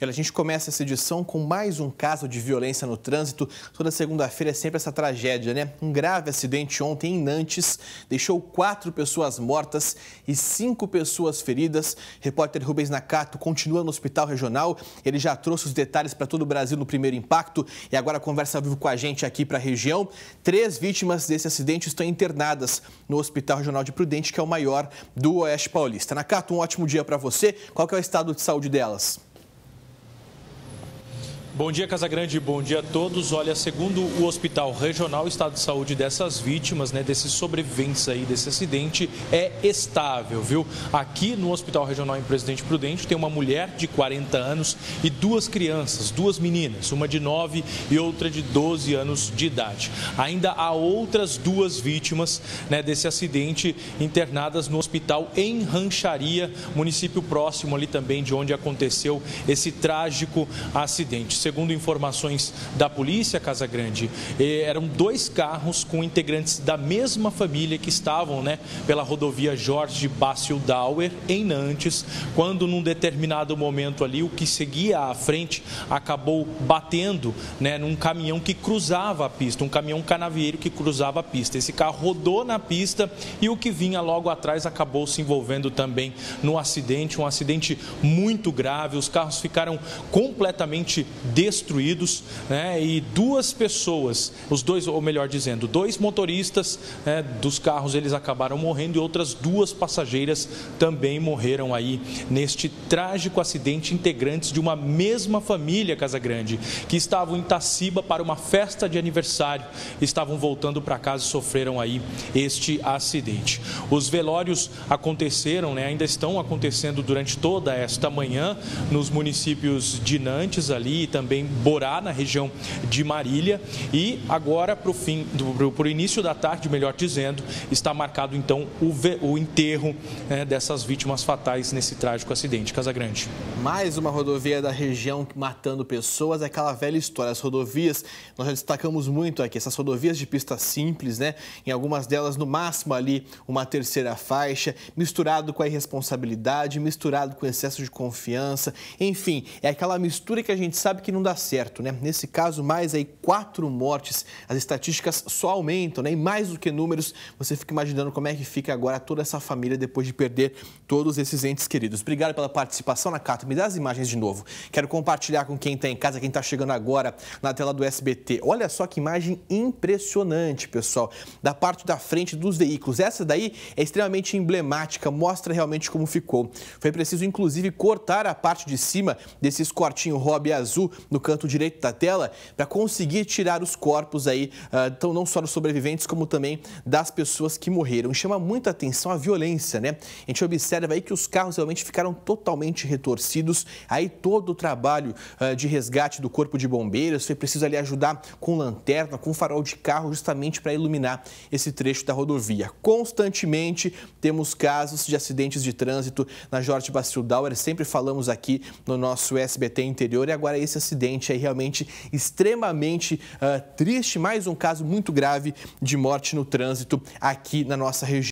A gente começa essa edição com mais um caso de violência no trânsito. Toda segunda-feira é sempre essa tragédia, né? Um grave acidente ontem em Nantes deixou 4 pessoas mortas e 5 pessoas feridas. Repórter Rubens Nakato continua no Hospital Regional. Ele já trouxe os detalhes para todo o Brasil no Primeiro Impacto e agora conversa ao vivo com a gente aqui para a região. 3 vítimas desse acidente estão internadas no Hospital Regional de Prudente, que é o maior do Oeste Paulista. Nakato, um ótimo dia para você. Qual que é o estado de saúde delas? Bom dia, Casagrande. Bom dia a todos. Olha, segundo o Hospital Regional, o estado de saúde dessas vítimas, desses sobreviventes aí desse acidente é estável, viu? Aqui no Hospital Regional em Presidente Prudente tem uma mulher de 40 anos e 2 crianças, 2 meninas, uma de 9 e outra de 12 anos de idade. Ainda há outras 2 vítimas desse acidente internadas no hospital em Rancharia, município próximo ali também de onde aconteceu esse trágico acidente. Segundo informações da polícia, Casagrande, eram 2 carros com integrantes da mesma família que estavam pela rodovia Jorge Bácio Dauer, em Nantes, quando num determinado momento ali, o que seguia à frente acabou batendo num caminhão que cruzava a pista, um caminhão canavieiro que cruzava a pista. Esse carro rodou na pista e o que vinha logo atrás acabou se envolvendo também no acidente, um acidente muito grave. Os carros ficaram completamente destruídos, e 2 pessoas, ou melhor dizendo, 2 motoristas dos carros, eles acabaram morrendo e outras 2 passageiras também morreram aí neste trágico acidente. Integrantes de uma mesma família, Casagrande, que estavam em Taciba para uma festa de aniversário, estavam voltando para casa e sofreram aí este acidente. Os velórios aconteceram, ainda estão acontecendo durante toda esta manhã nos municípios de Nantes ali, também Borá, na região de Marília, e agora para o início da tarde, melhor dizendo, está marcado então o enterro dessas vítimas fatais nesse trágico acidente. Casagrande. Mais uma rodovia da região matando pessoas, é aquela velha história. As rodovias, nós já destacamos muito aqui, essas rodovias de pista simples, em algumas delas no máximo ali uma 3ª faixa, misturado com a irresponsabilidade, misturado com excesso de confiança, enfim, é aquela mistura que a gente sabe que não dá certo, Nesse caso, mais aí 4 mortes, as estatísticas só aumentam, E mais do que números, você fica imaginando como é que fica agora toda essa família depois de perder todos esses entes queridos. Obrigado pela participação, Nakato. Me dá as imagens de novo. Quero compartilhar com quem está em casa, quem está chegando agora na tela do SBT. Olha só que imagem impressionante, pessoal, da parte da frente dos veículos. Essa daí é extremamente emblemática, mostra realmente como ficou. Foi preciso, inclusive, cortar a parte de cima desse escortinho Hobby azul no canto direito da tela para conseguir tirar os corpos aí, então não só dos sobreviventes, como também das pessoas que morreram. E chama muita atenção a violência, A gente observa aí que os carros realmente ficaram totalmente retorcidos. Aí todo o trabalho de resgate do Corpo de Bombeiros foi preciso ali ajudar com lanterna, com farol de carro, justamente para iluminar esse trecho da rodovia. Constantemente temos casos de acidentes de trânsito na Jorge Bácio Dauer, sempre falamos aqui no nosso SBT Interior, e agora esse acidente aí realmente extremamente triste, mais um caso muito grave de morte no trânsito aqui na nossa região.